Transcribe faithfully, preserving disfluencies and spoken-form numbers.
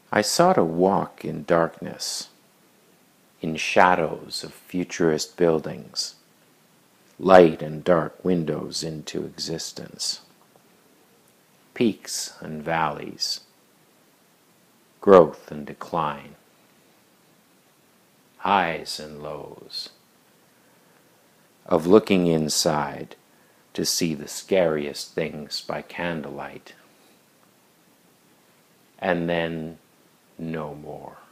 I sought a walk in darkness, in shadows of futurist buildings, light and dark windows into existence, peaks and valleys, growth and decline, highs and lows, of looking inside to see the scariest things by candlelight, and then no more.